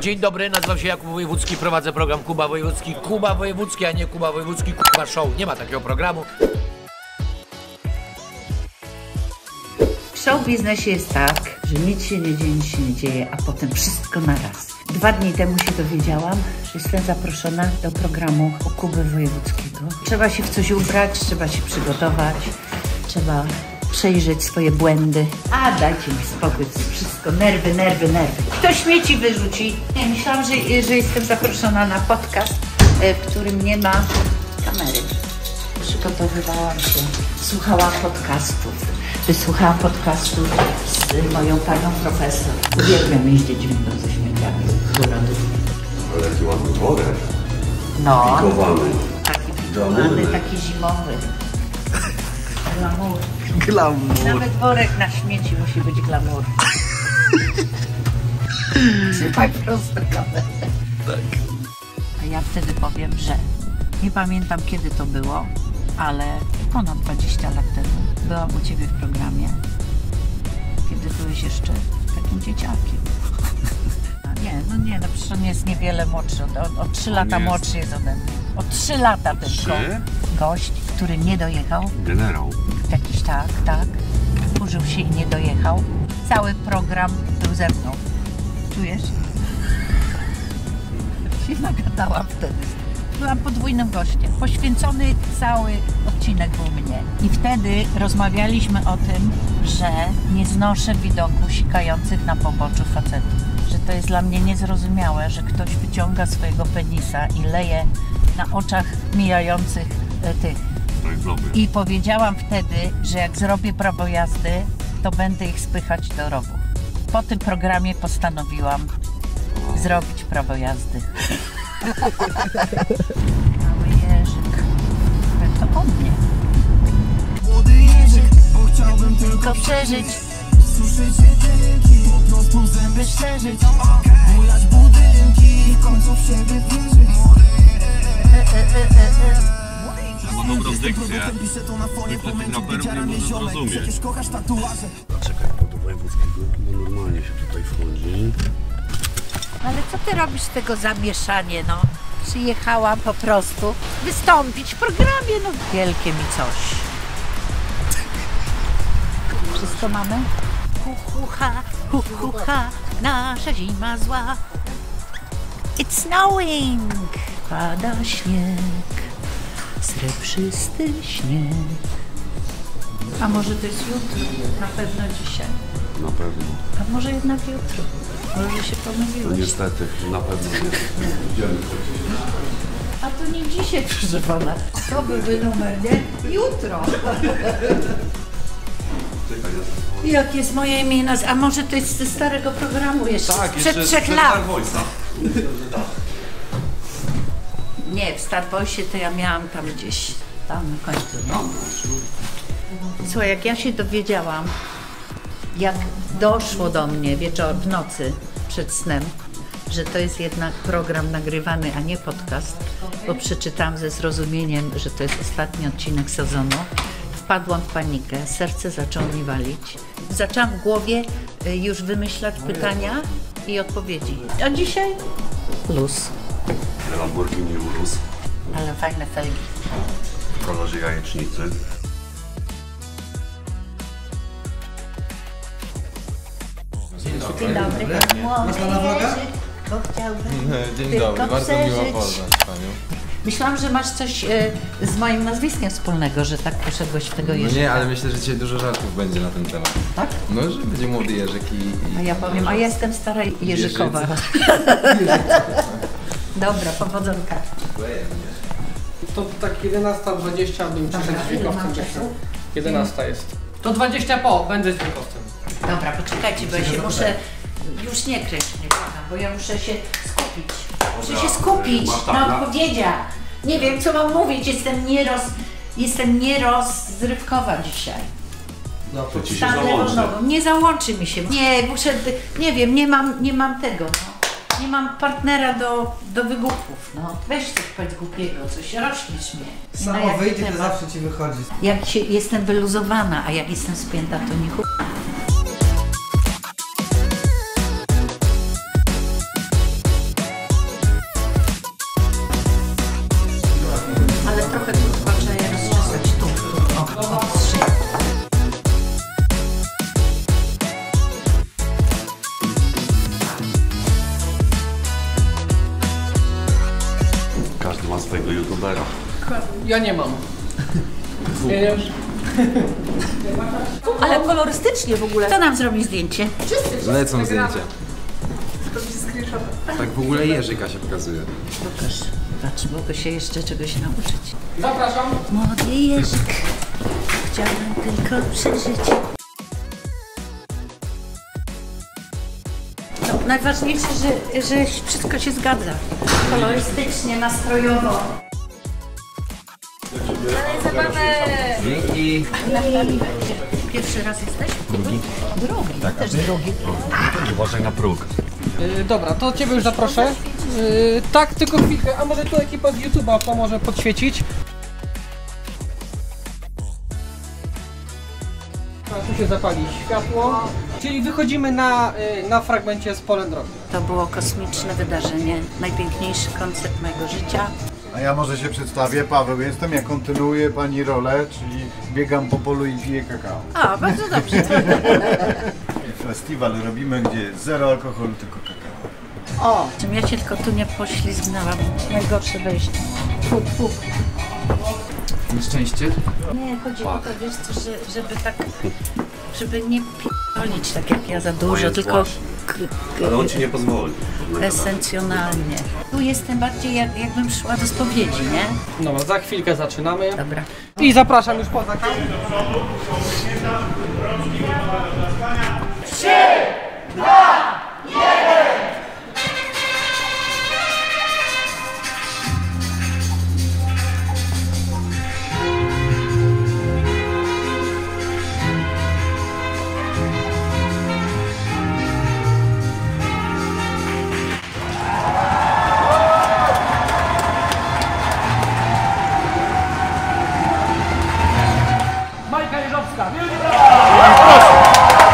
Dzień dobry, nazywam się Jakub Wojewódzki, prowadzę program Kuba Wojewódzki. Kuba Wojewódzki, a nie Kuba Wojewódzki, Kuba Show. Nie ma takiego programu. W show biznesie jest tak, że nic się nie dzieje, a potem wszystko naraz. 2 dni temu się dowiedziałam, że jestem zaproszona do programu u Kuby Wojewódzkiego. Trzeba się w coś ubrać, trzeba się przygotować, trzeba przejrzeć swoje błędy. A dajcie mi spokój, to wszystko nerwy. Kto śmieci wyrzuci? Nie, myślałam, że jestem zaproszona na podcast, w którym nie ma kamery. Przygotowywałam się, słuchałam podcastów. Wysłuchałam podcastu z moją panią profesor. Uwielbiam jeździć windą ze śmieciami z urodu. Ale jaki ładny worek. No. Pikowany. Taki pikowany, taki zimowy. Glamour. Glamour. Nawet worek na śmieci musi być glamour. Trzymaj prosto kamerę. Tak. A ja wtedy powiem, że nie pamiętam kiedy to było, ale ponad 20 lat temu byłam u Ciebie w programie, kiedy byłeś jeszcze takim dzieciakiem. No przecież on jest niewiele młodszy, o 3 lata młodszy jest ode mnie. O 3 lata tylko. Gość, który nie dojechał. Generał. Jakiś tak, wkurzył się i nie dojechał. Cały program był ze mną. Czujesz? Się nagadałam wtedy. Byłam podwójnym gościem. Poświęcony cały odcinek był mnie. I wtedy rozmawialiśmy o tym, że nie znoszę widoku sikających na poboczu facetów. Że to jest dla mnie niezrozumiałe, że ktoś wyciąga swojego penisa i leje na oczach mijających tych. I powiedziałam wtedy, że jak zrobię prawo jazdy, to będę ich spychać do rowu. Po tym programie postanowiłam zrobić prawo jazdy. Mały Jerzyk. Ale to o mnie. Młody Jerzyk, bo chciałbym tylko przeżyć. Suszyć jedynki, po prostu zęby szczerzyć. Bujać budynki, w końcu w siebie wierzyć. Ma dobrą dykcję. Piszę to na fonie, Zwykle po tych męciu raperów wydziera mnie nie można ziomek. zrozumieć. Przecież kochasz tatuaże. Czekaj, bo do wojewódzkiego bo normalnie się tutaj wchodzi. Ale co ty robisz z tego zamieszanie, no? Przyjechałam po prostu wystąpić w programie, no wielkie mi coś. Wszystko mamy? Hu, ha, nasza zima zła. It's snowing! Pada śnieg, srebrzysty śnieg. A może to jest jutro? Na pewno dzisiaj. Na pewno. A może jednak jutro? Może się No pomyliłeś. niestety, na pewno nie. Idziemy. A to nie dzisiaj, proszę pana. To byłby numer, nie? Jutro. Jak jest moje imię i nazwa? A może to jest ze starego programu jeszcze? Tak, sprzed 3 lat. Voice'a. Nie, w Star Voice'ie to ja miałam tam gdzieś, tam na końcu, nie? Słuchaj, jak ja się dowiedziałam, jak doszło do mnie w nocy przed snem, że to jest jednak program nagrywany, a nie podcast, bo przeczytałam ze zrozumieniem, że to jest ostatni odcinek sezonu, wpadłam w panikę, serce zaczęło mi walić. Zaczęłam w głowie już wymyślać pytania i odpowiedzi. A dzisiaj luz. Lamborghini Urus Ale fajne felgi. w kolorze jajecznicy. Dzień dobry. Można na vloga? Bo chciałbym Dzień dobry, bardzo miło przeżyć. poznać panią. Myślałam, że masz coś z moim nazwiskiem wspólnego, że tak poszedłeś w tego No Jerzyka. nie, ale myślę, że dzisiaj dużo żartów będzie na ten temat. Tak? No, że będzie młody Jerzyk i... A ja powiem, a ja jestem stara Jerzykowa. Dobra, powodzonka. To tak 11:20 bym przyszedł z dźwiękowcem. 11 jest. To 20 po, będę z dźwiękowcem. Dobra, poczekajcie, bo ja się muszę... Już nie kręć mnie, kocham, bo ja muszę się skupić. Muszę się skupić na odpowiedziach. Nie wiem, co mam mówić, jestem nierozrywkowa dzisiaj. No to ci się Stanę załączy. nogą. Nie załączy mi się. Nie, muszę, nie wiem, nie mam tego, no. Nie mam partnera do wygłupów, no. Weź coś powiedz głupiego, coś, rośniesz mnie. Samo wyjdzie, to zawsze ci wychodzi. Jak jestem wyluzowana, a jak jestem spięta, to nie chuj. swojego youtubera. Ja nie mam. Ale kolorystycznie w ogóle. Kto nam zrobi zdjęcie? Lecą zdjęcia. Tak w ogóle Jerzyka się pokazuje. Pokaż. Patrz, mogę się jeszcze czegoś nauczyć. Zapraszam. Młody Jerzyk, chciałbym tylko przeżyć. No, najważniejsze, że wszystko się zgadza. Kolorystycznie, nastrojowo. Dzięki. Pierwszy raz jesteś? Drugi. Drugi, tak, też drugi. Uważaj na próg. Dobra, to Ciebie już zaproszę. Tak, tylko chwilkę, a może tu ekipa z YouTube'a pomoże podświecić. A tu się zapali światło. Czyli wychodzimy na fragmencie z Polem drogi. To było kosmiczne wydarzenie, najpiękniejszy koncert mojego życia. A ja może się przedstawię, Paweł jestem, ja kontynuuję pani rolę, czyli biegam po polu i piję kakao. A, bardzo dobrze. Festiwal robimy, gdzie jest zero alkoholu, tylko kakao. O, czym ja się tylko tu nie poślizgnęłam. Najgorsze wejście. Fup, fup. Nieszczęście? Nie, chodzi o to, wiesz co, żeby tak, żeby nie p***olić tak jak ja za dużo, jest tylko właśnie. Ale on ci nie pozwoli. esencjonalnie. Tu jestem bardziej jakbym szła do spowiedzi, nie? No, za chwilkę zaczynamy. Dobra. I zapraszam już poza. Majka Jeżowska, wielkie brawa!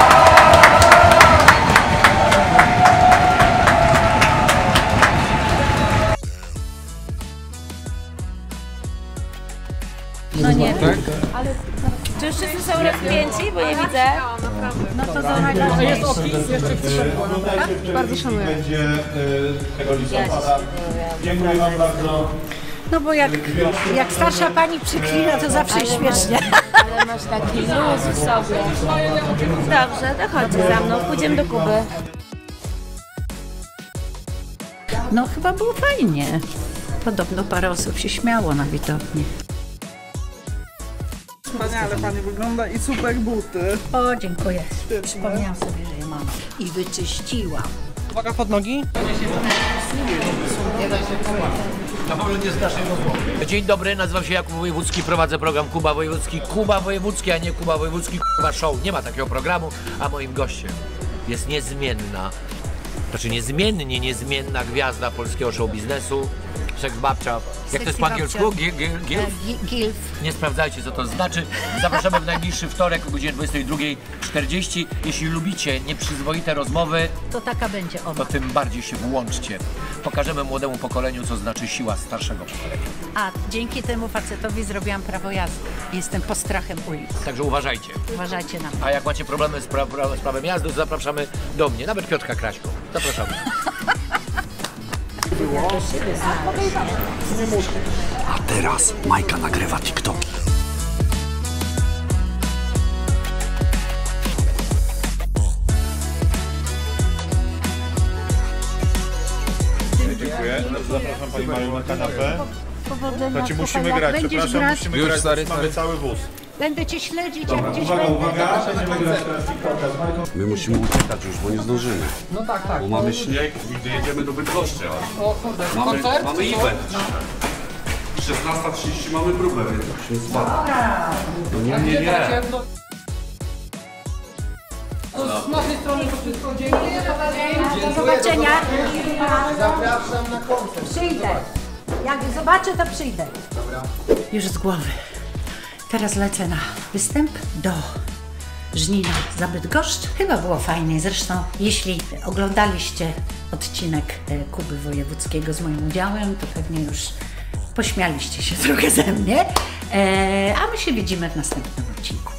No nie, Czy już wszyscy są rozpięci, bo nie widzę? no to za najważniejsze. Jest opis jeszcze w środku. Bardzo szanuję. Będzie tego listopada. Dziękuję wam bardzo. No bo jak starsza pani przyklina, to zawsze śmiesznie. Ale masz taki luz w sobie. Dobrze, to chodźcie za mną, pójdziemy do Kuby. No chyba było fajnie. Podobno parę osób się śmiało na widowni. Wspaniale pani wygląda i super buty. O, dziękuję. Przypomniałam sobie, że je mam. I wyczyściłam. Uwaga pod nogi. Na pewno nie z naszej rozmowy. Dzień dobry, nazywam się Jakub Wojewódzki, prowadzę program Kuba Wojewódzki. Kuba Wojewódzki, a nie Kuba Wojewódzki, Kuba Show. Nie ma takiego programu, a moim gościem jest niezmienna, znaczy niezmiennie niezmienna gwiazda polskiego show biznesu. Seks babcia. Jak to jest po angielsku? Gilf. Nie sprawdzajcie, co to znaczy. Zapraszamy w najbliższy wtorek o godzinie 22:40. Jeśli lubicie nieprzyzwoite rozmowy, To taka będzie ona. to tym bardziej się włączcie. Pokażemy młodemu pokoleniu, co znaczy siła starszego pokolenia. A dzięki temu facetowi zrobiłam prawo jazdy. Jestem postrachem ulic. Także uważajcie. Uważajcie na mnie. A jak macie problemy z prawem jazdy, to zapraszamy do mnie. Nawet Piotrka Kraśko. Zapraszamy. A teraz Majka nagrywa TikToki. Dziękuję. Zapraszam pani Mariu na kanapę. Powodzenia, Znaczy musimy kochana. grać, Będziesz przepraszam, grać? musimy Już, grać, stary, mamy cały wóz. Będę cię śledzić, jak gdzieś będę. Uwaga, będziemy grać teraz TikToka z Majką. My musimy uciekać już, bo nie zdążymy. No tak, tak. Bo mamy śnieg i gdy jedziemy do Bydgoszczy. O kurde, koncert? Mamy event. 16:30 mamy próbę, więc musimy spadać. No nie. To z naszej strony to wszystko. Dziękuję. Do zobaczenia. Zapraszam na koncert. Przyjdę. Jak zobaczę, to przyjdę. Już z głowy. Teraz lecę na występ do Żnina za Bydgoszcz. Chyba było fajnie. Zresztą, jeśli oglądaliście odcinek Kuby Wojewódzkiego z moim udziałem, to pewnie już pośmialiście się trochę ze mnie. A my się widzimy w następnym odcinku.